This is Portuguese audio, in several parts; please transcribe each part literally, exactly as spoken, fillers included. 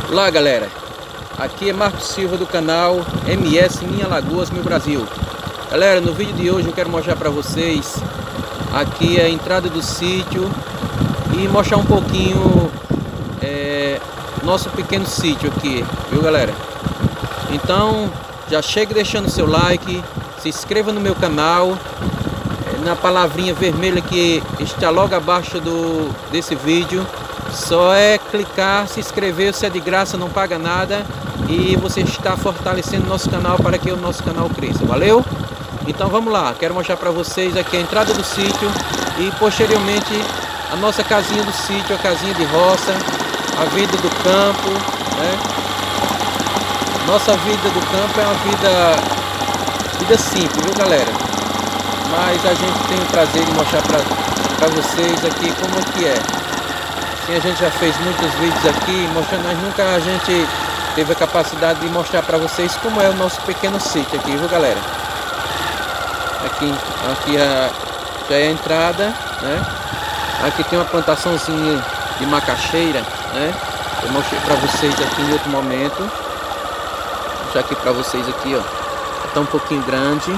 Olá galera, aqui é Marcos Silva do canal M S Minha Lagoas Meu Brasil. Galera, no vídeo de hoje eu quero mostrar para vocês aqui a entrada do sítio e mostrar um pouquinho é, nosso pequeno sítio aqui, viu galera? Então já chega deixando seu like, se inscreva no meu canal, na palavrinha vermelha que está logo abaixo do, desse vídeo. Só é clicar, se inscrever, se é de graça, não paga nada. E você está fortalecendo nosso canal para que o nosso canal cresça, valeu? Então vamos lá, quero mostrar para vocês aqui a entrada do sítio e posteriormente a nossa casinha do sítio, a casinha de roça, a vida do campo, né? Nossa vida do campo é uma vida, vida simples, viu galera? Mas a gente tem o prazer de mostrar para vocês aqui como é que é. Sim, a gente já fez muitos vídeos aqui mostrando, mas nunca a gente teve a capacidade de mostrar para vocês como é o nosso pequeno sítio aqui, viu galera? Aqui, aqui a, já é a entrada, né? Aqui tem uma plantaçãozinha de macaxeira, né? Eu mostrei para vocês aqui em outro momento. Vou mostrar aqui para vocês aqui, ó. Tá um pouquinho grande,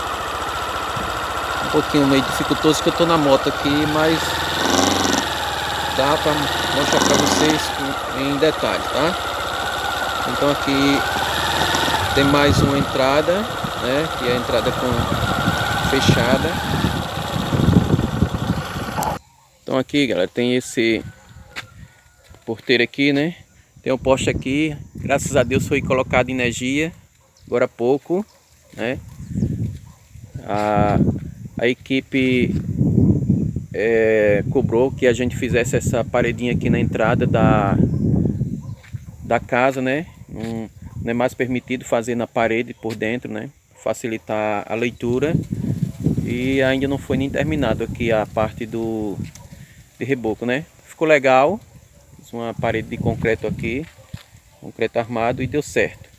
um pouquinho meio dificultoso que eu tô na moto aqui, mas dá para mostrar para vocês em detalhes, tá? Então aqui tem mais uma entrada, né? Que é a entrada com fechada. Então aqui, galera, tem esse porteiro aqui, né? Tem um poste aqui, graças a Deus foi colocado energia agora há pouco, né? A, a equipe É, cobrou que a gente fizesse essa paredinha aqui na entrada da, da casa, né? Não, não é mais permitido fazer na parede por dentro, né? Facilitar a leitura. E ainda não foi nem terminado aqui a parte do de reboco, né? Ficou legal. Fiz uma parede de concreto aqui, concreto armado, e deu certo.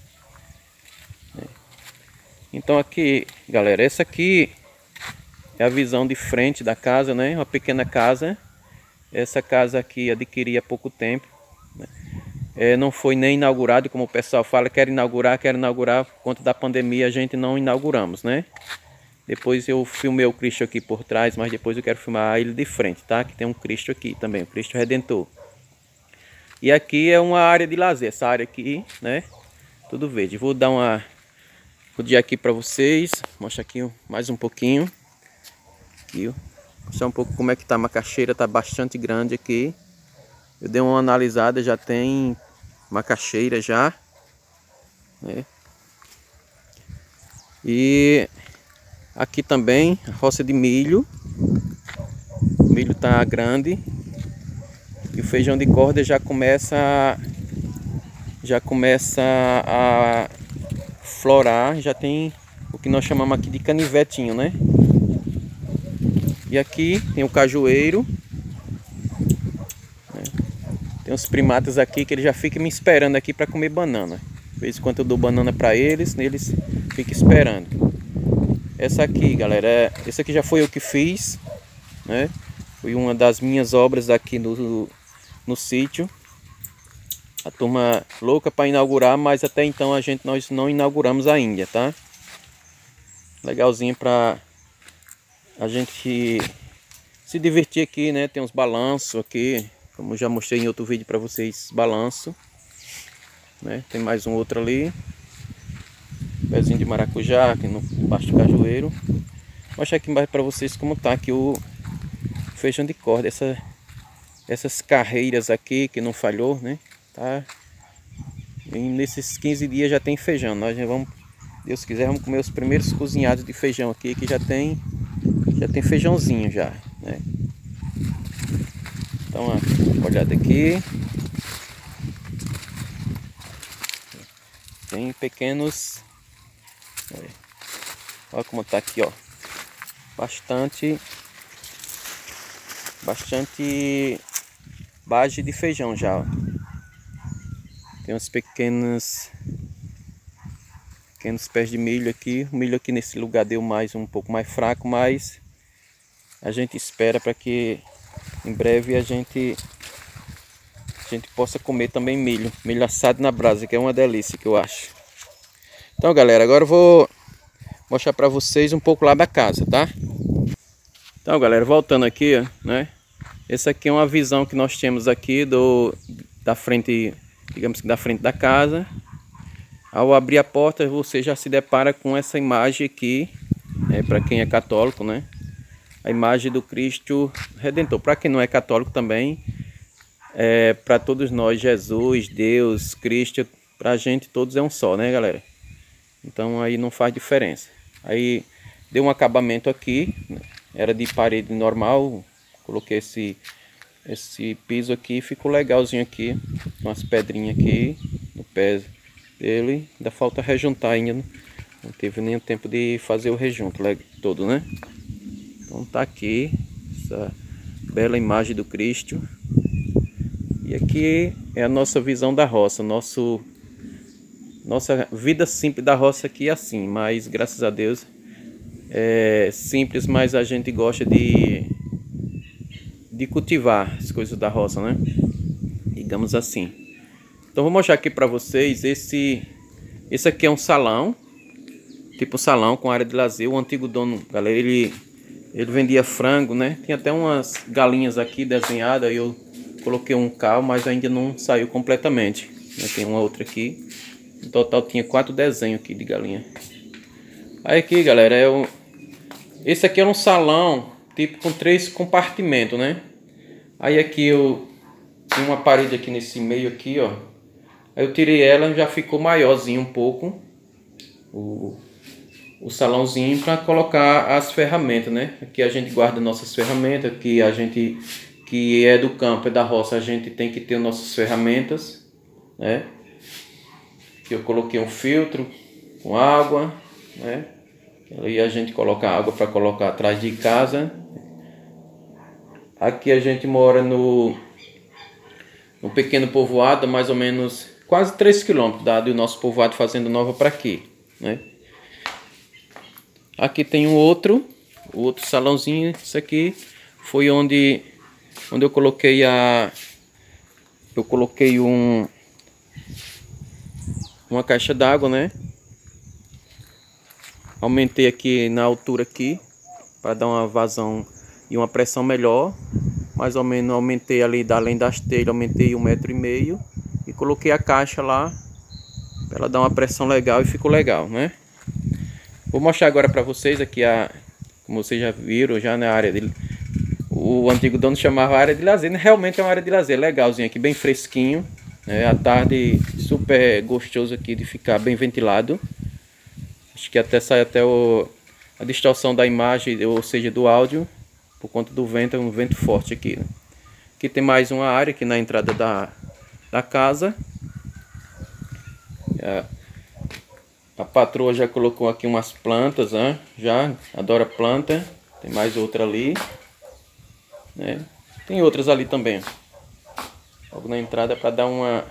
Então aqui, galera, essa aqui é a visão de frente da casa, né? Uma pequena casa. Essa casa aqui adquiri há pouco tempo, né? É, não foi nem inaugurado, como o pessoal fala, quer inaugurar, quer inaugurar, por conta da pandemia a gente não inauguramos, né? Depois eu filmei o Cristo aqui por trás, mas depois eu quero filmar ele de frente, tá? Que tem um Cristo aqui também, o Cristo Redentor. E aqui é uma área de lazer, essa área aqui, né? Tudo verde. Vou dar uma rodear aqui para vocês, mostrar aqui mais um pouquinho. Aqui, ó. Mostrar um pouco como é que tá a macaxeira, tá bastante grande aqui. Eu dei uma analisada, já tem macaxeira já, né? E aqui também a roça de milho. O milho tá grande e o feijão de corda já começa a, já começa a florar, já tem o que nós chamamos aqui de canivetinho, né? E aqui tem o cajueiro, né? Tem os primatas aqui que eles já ficam me esperando aqui para comer banana. De vez em quando eu dou banana para eles, eles ficam esperando. Essa aqui, galera, é, essa aqui já foi eu que fiz, né? Foi uma das minhas obras aqui no, no sítio. A turma louca para inaugurar, mas até então a gente nós não inauguramos ainda, tá? Legalzinho para a gente se divertir aqui, né? Tem uns balanços aqui, como já mostrei em outro vídeo para vocês, balanço, né? Tem mais um outro ali, pezinho de maracujá aqui no baixo do cajueiro. Vou mostrar aqui embaixo para vocês como tá aqui o feijão de corda, essa, essas carreiras aqui que não falhou, né? Tá? E nesses quinze dias já tem feijão. Nós já vamos, Deus quiser, vamos comer os primeiros cozinhados de feijão aqui, que já tem Já tem feijãozinho já, né? Então, ó, uma olhada aqui. Tem pequenos... Olha, olha como tá aqui, ó. Bastante... Bastante... Base de feijão já, ó. Tem uns pequenos... Pequenos pés de milho aqui. O milho aqui nesse lugar deu mais um pouco mais fraco, mas a gente espera para que em breve a gente a gente possa comer também milho, milho assado na brasa, que é uma delícia, que eu acho. Então, galera, agora eu vou mostrar para vocês um pouco lá da casa, tá? Então, galera, voltando aqui, ó, né? Essa aqui é uma visão que nós temos aqui do da frente, digamos que da frente da casa. Ao abrir a porta, você já se depara com essa imagem aqui, né, para quem é católico, né? A imagem do Cristo Redentor. Para quem não é católico também, é, para todos nós, Jesus, Deus, Cristo, para a gente todos é um só, né, galera? Então aí não faz diferença. Aí deu um acabamento aqui, né? Era de parede normal, coloquei esse, esse piso aqui, ficou legalzinho aqui, com as pedrinhas aqui no pé dele. Ainda falta rejuntar ainda, né? Não teve nem o tempo de fazer o rejunto todo, né? Então tá aqui essa bela imagem do Cristo. E aqui é a nossa visão da roça, nosso, nossa vida simples da roça aqui é assim, mas graças a Deus é simples, mas a gente gosta de, de cultivar as coisas da roça, né? Digamos assim. Então vou mostrar aqui para vocês, esse, esse aqui é um salão, tipo salão com área de lazer. O antigo dono, galera, ele, ele vendia frango, né? Tinha até umas galinhas aqui desenhadas, eu coloquei um cal, mas ainda não saiu completamente. Tem uma outra aqui, no total tinha quatro desenhos aqui de galinha. Aí aqui, galera, é o... esse aqui é um salão, tipo com três compartimentos, né? Aí aqui eu tenho uma parede aqui nesse meio aqui, ó. Aí eu tirei ela e já ficou maiorzinho um pouco o, o salãozinho para colocar as ferramentas, né? Aqui a gente guarda nossas ferramentas, aqui a gente que é do campo, é da roça, a gente tem que ter nossas ferramentas, né? Aqui eu coloquei um filtro com água, né? Aí a gente coloca água para colocar atrás de casa. Aqui a gente mora no, no pequeno povoado, mais ou menos quase três quilômetros da, do nosso povoado Fazenda Nova para aqui, né? Aqui tem um outro, outro salãozinho. Isso aqui foi onde, onde eu coloquei a, eu coloquei um, uma caixa d'água, né? Aumentei aqui na altura aqui para dar uma vazão e uma pressão melhor. Mais ou menos aumentei ali, além das telhas, aumentei um metro e meio e coloquei a caixa lá para ela dar uma pressão legal e ficou legal, né? Vou mostrar agora para vocês aqui a, como vocês já viram já na área dele. O antigo dono chamava área de lazer, né? Realmente é uma área de lazer legalzinho aqui, bem fresquinho, né? À tarde super gostoso aqui de ficar bem ventilado. Acho que até sai até o, a distorção da imagem, ou seja, do áudio, por conta do vento, é um vento forte aqui, né? Aqui tem mais uma área aqui na entrada da, da casa. A, a patroa já colocou aqui umas plantas, né? Já adora planta. Tem mais outra ali, né? Tem outras ali também, logo na entrada, para dar uma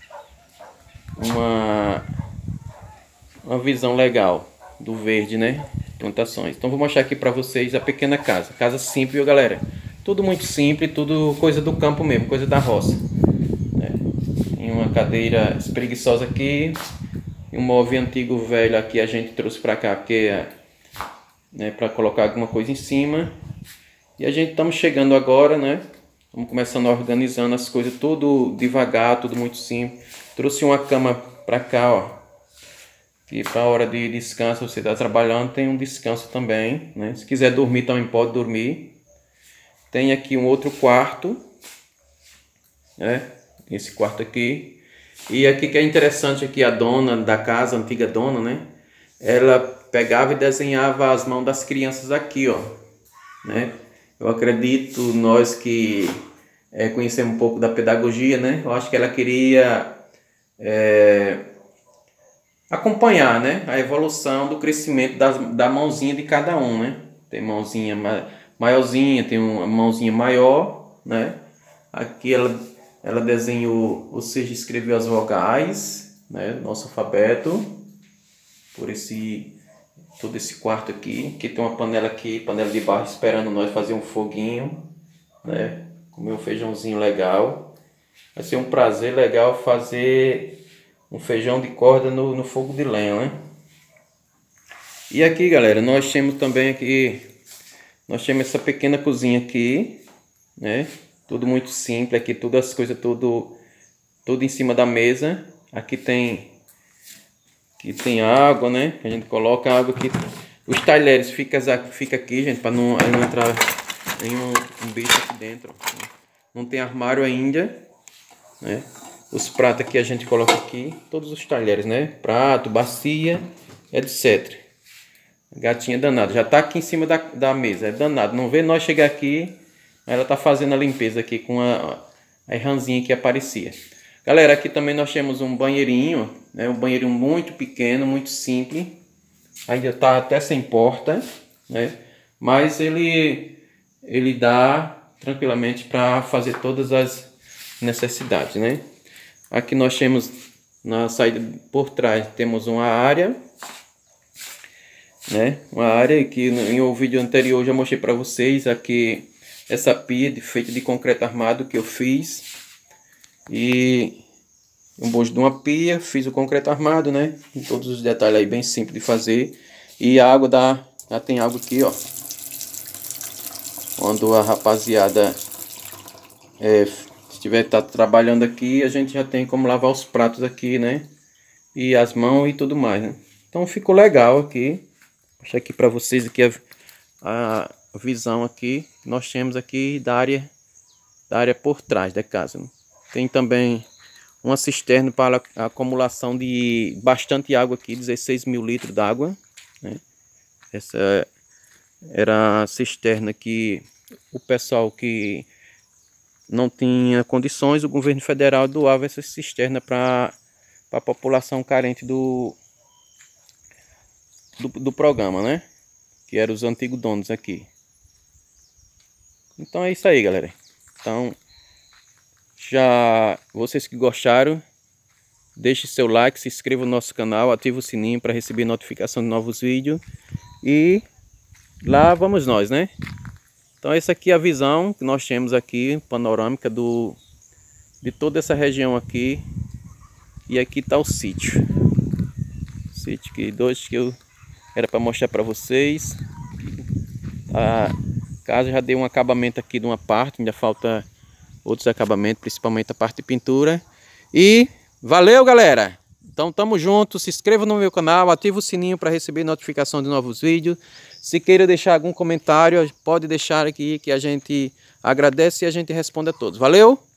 uma uma visão legal do verde, né? Plantações. Então vou mostrar aqui para vocês a pequena casa. Casa simples, viu, galera? Tudo muito simples, tudo coisa do campo mesmo, coisa da roça, né? Tem uma cadeira espreguiçosa aqui, e um móvel antigo velho aqui a gente trouxe para cá porque, né, para colocar alguma coisa em cima. E a gente estamos chegando agora, né? Estamos começando a organizando as coisas tudo devagar, tudo muito simples. Trouxe uma cama para cá, ó. E para a hora de descanso, você está trabalhando, tem um descanso também, né? Se quiser dormir também pode dormir. Tem aqui um outro quarto, né? Esse quarto aqui. E aqui que é interessante, aqui a dona da casa, a antiga dona, né? Ela pegava e desenhava as mãos das crianças aqui, ó, né? Eu acredito, nós que é, conhecemos um pouco da pedagogia, né? Eu acho que ela queria é, acompanhar, né, a evolução do crescimento das, da mãozinha de cada um, né? Tem mãozinha ma maiorzinha, tem uma mãozinha maior, né? Aqui ela, ela desenhou, ou seja, escreveu as vogais, né? Nosso alfabeto, por esse, todo esse quarto aqui. Aqui tem uma panela aqui, panela de barro, esperando nós fazer um foguinho, né? Comer um feijãozinho legal. vai ser um prazer legal fazer um feijão de corda no, no fogo de lenha, né? E aqui, galera, nós temos também aqui, nós temos essa pequena cozinha aqui, né? Tudo muito simples aqui, todas as coisas tudo, tudo em cima da mesa. Aqui tem, aqui tem água, né? A gente coloca a água aqui. Os talheres ficam fica aqui, gente, para não, não entrar nenhum um bicho aqui dentro. Não tem armário ainda, né? Os pratos aqui a gente coloca aqui, todos os talheres, né? Prato, bacia, etcétera. Gatinha danada, já tá aqui em cima da, da mesa, é danado. Não vê nós chegar aqui, ela tá fazendo a limpeza aqui com a, a ranzinha que aparecia. Galera, aqui também nós temos um banheirinho, né? Um banheirinho muito pequeno, muito simples. Ainda tá até sem porta, né? Mas ele, ele dá tranquilamente para fazer todas as necessidades, né? Aqui nós temos, na saída por trás, temos uma área, né? Uma área que em um vídeo anterior eu já mostrei para vocês. Aqui essa pia de, feita de concreto armado que eu fiz. E um bojo de uma pia, fiz o concreto armado, né? Com todos os detalhes aí, bem simples de fazer. E a água da, já tem água aqui, ó. Quando a rapaziada é, estiver tá trabalhando aqui, a gente já tem como lavar os pratos aqui, né? E as mãos e tudo mais, né? Então ficou legal aqui. Vou mostrar aqui para vocês aqui a, a visão aqui que nós temos aqui da área, da área por trás da casa, né? Tem também uma cisterna para a acumulação de bastante água aqui, dezesseis mil litros d'água, né? Essa era a cisterna que o pessoal que não tinha condições, o governo federal doava essa cisterna para a população carente do, do, do programa, né? Que eram os antigos donos aqui. Então é isso aí, galera. Então, já vocês que gostaram, deixe seu like, se inscreva no nosso canal, ative o sininho para receber notificação de novos vídeos. E lá vamos nós, né? Então essa aqui é a visão que nós temos aqui, panorâmica do, de toda essa região aqui. E aqui está o sítio. Sítio que dois que eu era para mostrar para vocês. A casa já deu um acabamento aqui de uma parte, ainda falta outros acabamentos, principalmente a parte de pintura. E valeu, galera! Então tamo junto, se inscreva no meu canal, ative o sininho para receber notificação de novos vídeos. Se queira deixar algum comentário, pode deixar aqui que a gente agradece e a gente responde a todos. Valeu!